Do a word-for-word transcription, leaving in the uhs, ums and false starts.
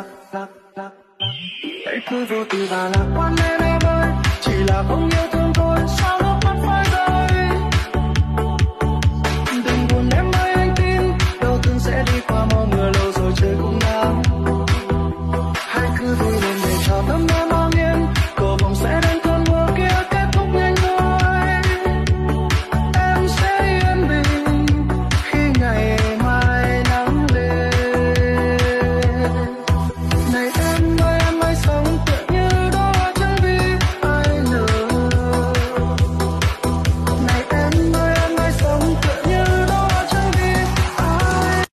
hãy cứ vô tư và lạc quan em em ơi, chỉ là không yêu thương